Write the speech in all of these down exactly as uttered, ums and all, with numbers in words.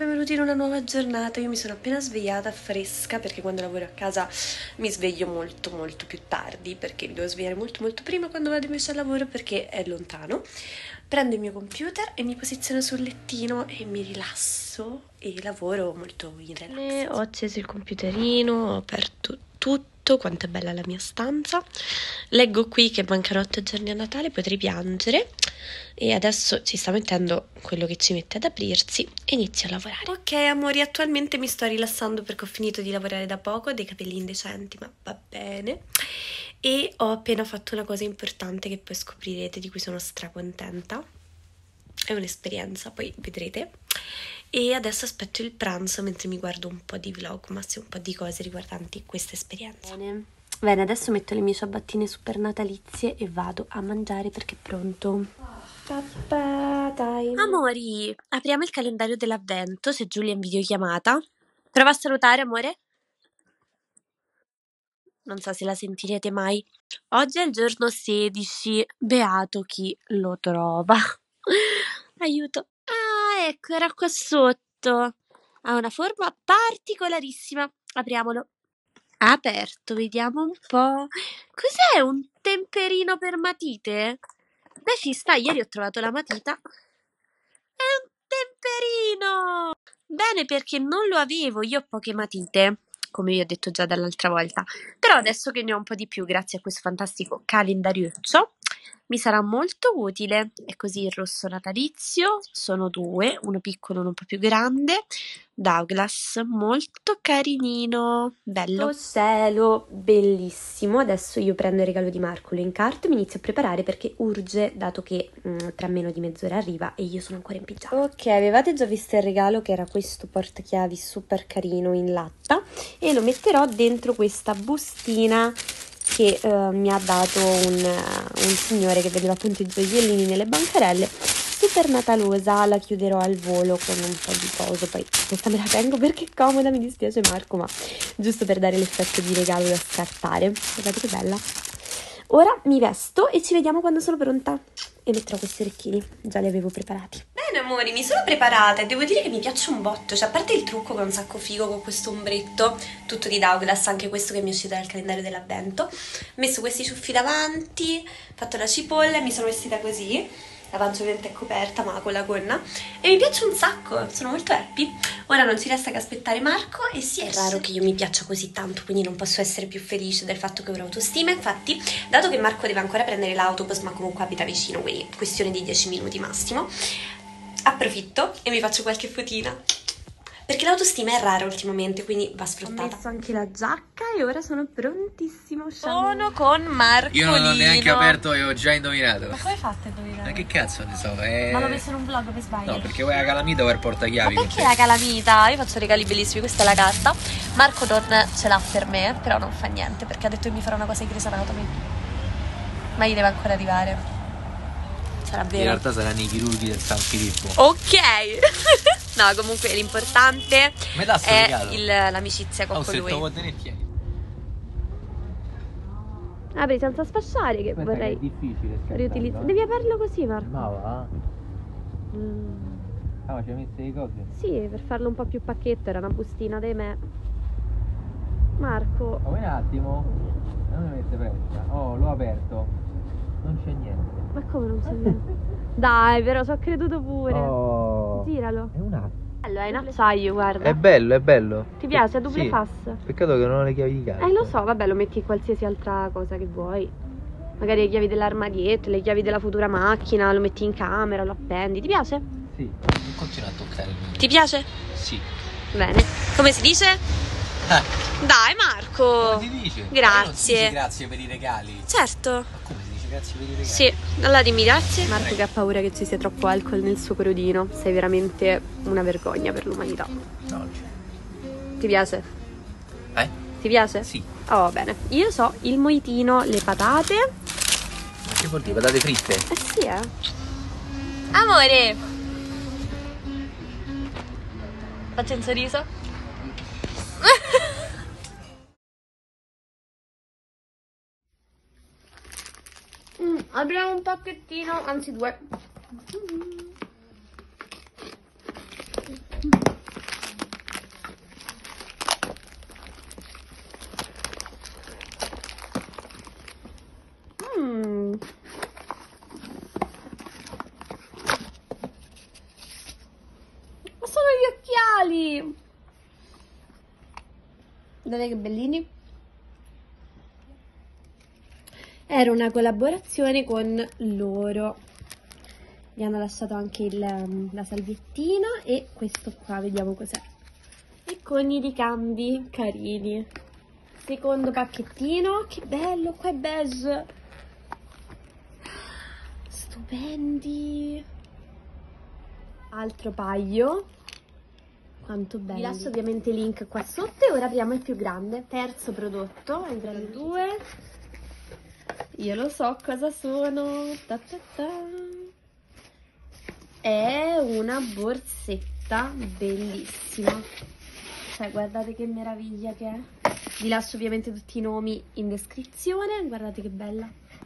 benvenuti in una nuova giornata. Io mi sono appena svegliata fresca perché quando lavoro a casa mi sveglio molto molto più tardi, perché mi devo svegliare molto molto prima quando vado invece al lavoro perché è lontano. Prendo il mio computer e mi posiziono sul lettino e mi rilasso e lavoro molto in relax. Ho acceso il computerino, ho aperto tutto, quanto è bella la mia stanza. Leggo qui che mancano otto giorni a Natale, potrei piangere. E adesso ci sta mettendo quello che ci mette ad aprirsi e inizio a lavorare. Ok amori, attualmente mi sto rilassando perché ho finito di lavorare da poco, ho dei capelli indecenti ma va bene. E ho appena fatto una cosa importante che poi scoprirete, di cui sono stracontenta. È un'esperienza, poi vedrete. E adesso aspetto il pranzo mentre mi guardo un po' di vlogmas e un po' di cose riguardanti questa esperienza. Bene. Bene, adesso metto le mie ciabattine super natalizie e vado a mangiare perché è pronto. Papà, dai. Amori, apriamo il calendario dell'avvento, c'è Giulia in videochiamata. Prova a salutare, amore. Non so se la sentirete mai. Oggi è il giorno sedici, beato chi lo trova. Aiuto. Ah, ecco, era qua sotto. Ha una forma particolarissima. Apriamolo. Aperto, vediamo un po'. Cos'è, un temperino per matite? Beh, ci sta, ieri ho trovato la matita. È un temperino! Bene, perché non lo avevo, io ho poche matite, come vi ho detto già dall'altra volta. Però adesso che ne ho un po' di più, grazie a questo fantastico calendariuccio, mi sarà molto utile. È così il rosso natalizio, sono due, uno piccolo e uno un po' più grande. Douglas, molto carinino, bello. Oh cielo, bellissimo. Adesso io prendo il regalo di Marco, lo incarto e mi inizio a preparare perché urge, dato che mh, tra meno di mezz'ora arriva e io sono ancora in pigiama. Ok, avevate già visto il regalo, che era questo portachiavi super carino in latta, e lo metterò dentro questa bustina che uh, mi ha dato un, uh, un signore che vendeva appunto i gioiellini nelle bancarelle. Super natalosa, la chiuderò al volo con un po' di coso, poi questa me la tengo perché è comoda, mi dispiace Marco, ma giusto per dare l'effetto di regalo da scartare. Guardate che bella. Ora mi vesto e ci vediamo quando sono pronta e metterò questi orecchini, già li avevo preparati. Bene amori, mi sono preparata e devo dire che mi piace un botto, cioè a parte il trucco che è un sacco figo con questo ombretto, tutto di Douglas, anche questo che mi è uscito dal calendario dell'avvento, ho messo questi ciuffi davanti, ho fatto la cipolla e mi sono vestita così, la pancia ovviamente è coperta ma con la gonna, e mi piace un sacco, sono molto happy. Ora non ci resta che aspettare Marco e si esce. È raro che io mi piaccia così tanto, quindi non posso essere più felice del fatto che ho autostima. Infatti, dato che Marco deve ancora prendere l'autobus, ma comunque abita vicino, quindi questione di dieci minuti massimo, approfitto e mi faccio qualche fotina. Perché l'autostima è rara ultimamente, quindi va sfruttata. Ho messo anche la giacca e ora sono prontissimo. Sono con Marco. Io non l'ho neanche aperto e ho già indovinato. Ma come hai fatto a indovinare? Ma che cazzo ne so? È... Ma l'ho messo in un vlog per sbaglio. No, perché vuoi la calamita per portachiavi. Ma perché la calamita? Io faccio regali bellissimi, questa è la carta. Marco non ce l'ha per me, però non fa niente, perché ha detto che mi farà una cosa di Grey's Anatomy. Ma gli deve ancora arrivare. Sarà vero. In realtà saranno i chirurghi del San Filippo. Ok. No, comunque l'importante è il, l'amicizia con oh, colui. Oh, se tieni. Apri senza sfasciare che Aspetta, vorrei. che è difficile riutilizzare. Devi aprirlo così, Marco. Ma va. Mm. Ah, ma ci hai messo le cose? Sì, per farlo un po' più pacchetto, era una bustina di me. Marco. Ma un attimo. Non mi mette pressa. Oh, l'ho aperto. Non c'è niente. Ma come non c'è niente? Dai, però ci ho creduto pure. Oh. Giralo. È un attimo. Bello, è in acciaio, guarda. È bello, è bello. Ti piace? È double sì. pass. Peccato che non ho le chiavi di casa. Eh, lo so, vabbè, lo metti in qualsiasi altra cosa che vuoi. Magari le chiavi dell'armadietto, le chiavi della futura macchina, lo metti in camera, lo appendi. Ti piace? Sì, non continua a toccare il mio. Ti piace? Sì. Bene. Come si dice? Ah. Dai, Marco. Come si dice? Grazie. Non si dice grazie per i regali. Certo. Ma come si dice grazie per i regali? Sì, allora dimmi grazie. Marco che ha paura che ci sia troppo alcol nel suo crodino. Sei veramente una vergogna per l'umanità. No, non c'è. Ti piace? Eh? Ti piace? Sì. Oh, bene. Io so il moitino, le patate. Ma che vuol dire? Patate fritte? Eh sì, eh. Amore! Faccio un sorriso? mm, apriamo un pacchettino, anzi due. Guardate che bellini. Era una collaborazione con loro. Mi hanno lasciato anche il, la salviettina e questo qua, vediamo cos'è. E con i ricambi carini. Secondo pacchettino, che bello, qua è beige. Stupendi. Altro paio. Quanto bello. Vi lascio ovviamente il link qua sotto e ora apriamo il più grande. Terzo prodotto, entra in due. Io lo so cosa sono. Ta ta ta. È una borsetta bellissima. Cioè, guardate che meraviglia che è. Vi lascio ovviamente tutti i nomi in descrizione. Guardate che bella.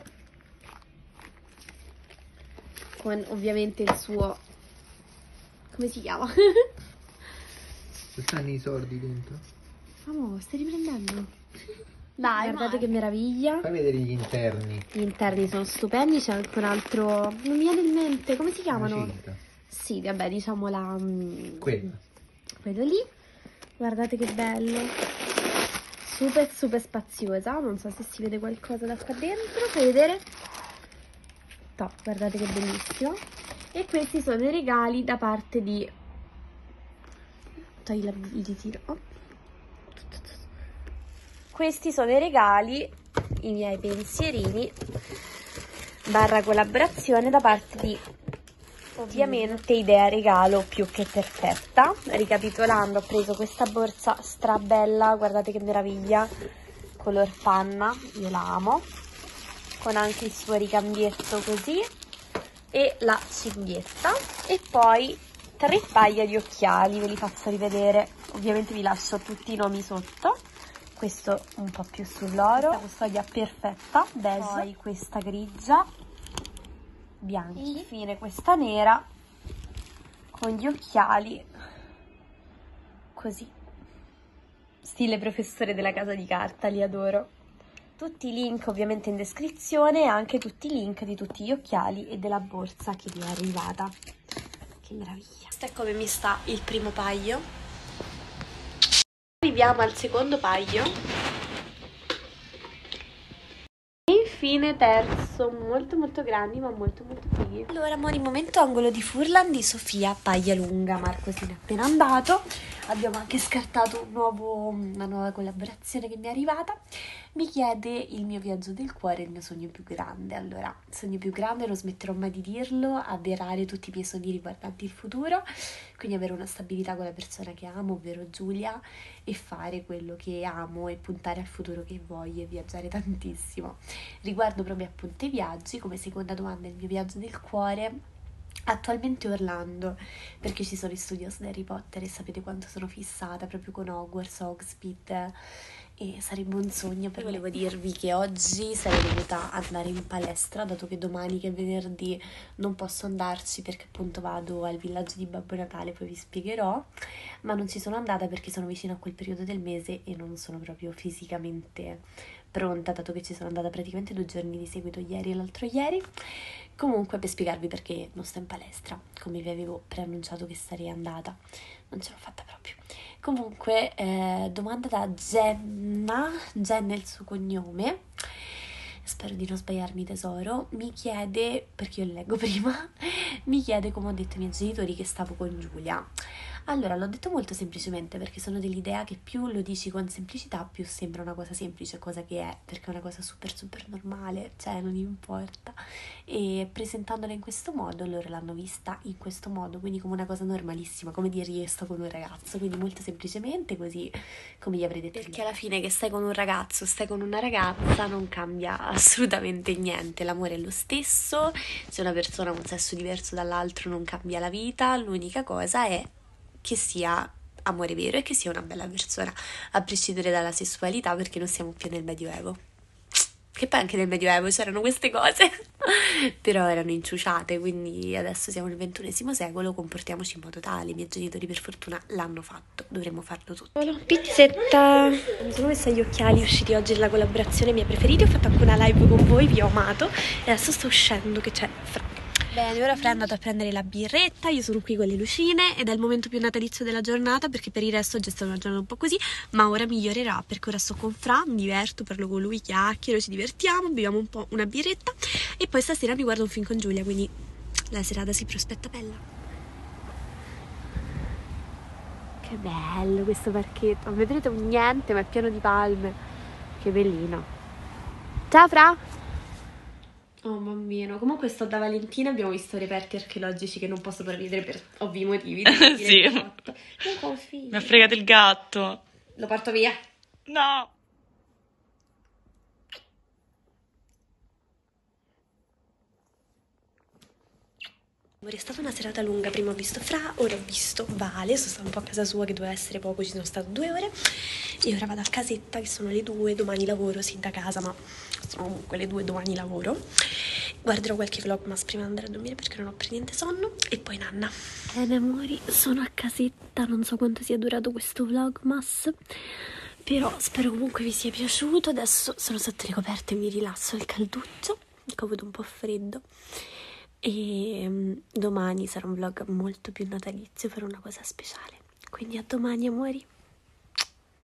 Con ovviamente il suo... come si chiama? Ci stanno i soldi dentro? Amore, stai riprendendo? Dai, guardate che meraviglia. Fai vedere gli interni. Gli interni sono stupendi. C'è anche un altro... non mi viene in mente. Come si chiamano? Una cinta. Sì, vabbè, diciamo la... Quella. quello lì. Guardate che bello. Super super spaziosa. Non so se si vede qualcosa da qua dentro. Fai vedere? Top, guardate che bellissimo. E questi sono i regali da parte di... togli la, il ritiro. Oh. Questi sono i regali, i miei pensierini barra collaborazione da parte di ovviamente Idea Regalo più che perfetta. Ricapitolando, ho preso questa borsa strabella, guardate che meraviglia, color panna, io la amo, con anche il suo ricambietto così e la cinghietta, e poi tre paia di occhiali, ve li faccio rivedere, ovviamente vi lascio tutti i nomi sotto. Questo un po' più sull'oro, questa custodia perfetta, beige, poi questa grigia, bianchi, infine questa nera con gli occhiali così, stile professore della casa di carta, li adoro. Tutti i link ovviamente in descrizione e anche tutti i link di tutti gli occhiali e della borsa che mi è arrivata. Che meraviglia. Questo è come mi sta il primo paio. Arriviamo al secondo paio e infine terzo, molto molto grandi ma molto molto fighi. Allora amori, momento angolo di Furlan di Sofia, paglia lunga, Marco se n'è appena andato. Abbiamo anche scartato un nuovo, una nuova collaborazione che mi è arrivata. Mi chiede il mio viaggio del cuore, il mio sogno più grande. Allora, il sogno più grande, non smetterò mai di dirlo, avverare tutti i miei sogni riguardanti il futuro, quindi avere una stabilità con la persona che amo, ovvero Giulia, e fare quello che amo e puntare al futuro che voglio e viaggiare tantissimo. Riguardo proprio appunto i viaggi, come seconda domanda, il mio viaggio del cuore attualmente Orlando, perché ci sono gli studios di Harry Potter e sapete quanto sono fissata proprio con Hogwarts, Hogsmeade, e sarebbe un sogno. Poi volevo dirvi che oggi sarei dovuta andare in palestra, dato che domani, che è venerdì, non posso andarci perché appunto vado al villaggio di Babbo Natale, poi vi spiegherò, ma non ci sono andata perché sono vicino a quel periodo del mese e non sono proprio fisicamente pronta, dato che ci sono andata praticamente due giorni di seguito, ieri e l'altro ieri. Comunque, per spiegarvi perché non sto in palestra, come vi avevo preannunciato che sarei andata, non ce l'ho fatta proprio. Comunque, eh, domanda da Jenna, Jenna è il suo cognome, spero di non sbagliarmi tesoro, mi chiede, perché io le leggo prima, mi chiede come ho detto ai miei genitori che stavo con Giulia. Allora, l'ho detto molto semplicemente perché sono dell'idea che più lo dici con semplicità, più sembra una cosa semplice, cosa che è, perché è una cosa super super normale, cioè non importa. E presentandola in questo modo, loro l'hanno vista in questo modo, quindi come una cosa normalissima, come dire io sto con un ragazzo, quindi molto semplicemente così, come gli avrei detto. Perché alla fine che stai con un ragazzo, stai con una ragazza, non cambia assolutamente niente, l'amore è lo stesso, se una persona ha un sesso diverso dall'altro non cambia la vita, l'unica cosa è che sia amore vero e che sia una bella persona, a prescindere dalla sessualità, perché non siamo più nel Medioevo. Che poi anche nel Medioevo c'erano queste cose, però erano inciuciate, quindi adesso siamo nel ventunesimo secolo, comportiamoci in modo tale. I miei genitori per fortuna l'hanno fatto, dovremmo farlo tutti. Pizzetta! Mi sono messa gli occhiali usciti oggi nella collaborazione mia preferita, ho fatto anche una live con voi, vi ho amato, e adesso sto uscendo che c'è fra. Bene, ora Fra è andato a prendere la birretta, io sono qui con le lucine ed è il momento più natalizio della giornata perché per il resto oggi è stata una giornata un po' così, ma ora migliorerà perché ora sto con Fra, mi diverto, parlo con lui, chiacchiero, ci divertiamo, beviamo un po' una birretta e poi stasera mi guardo un film con Giulia, quindi la serata si prospetta bella. Che bello questo parchetto, non vedrete un niente ma è pieno di palme, che bellino. Ciao Fra! Oh bambino, comunque sto da Valentina, abbiamo visto reperti archeologici che non posso prendere per ovvi motivi. Sì. Non confio. Mi ha fregato il gatto. Lo porto via. No. È stata una serata lunga, prima ho visto Fra, ora ho visto Vale, sono stata un po' a casa sua che doveva essere poco, ci sono state due ore e ora vado a casetta che sono le due, domani lavoro, sì da casa ma sono comunque le due, domani lavoro. Guarderò qualche vlogmas prima di andare a dormire perché non ho per niente sonno e poi nanna. Bene amori, sono a casetta, non so quanto sia durato questo vlogmas, però spero comunque vi sia piaciuto. Adesso sono sotto le coperte e mi rilasso al calduccio, che ho avuto un po' freddo. E um, domani sarà un vlog molto più natalizio per una cosa speciale, quindi a domani amori.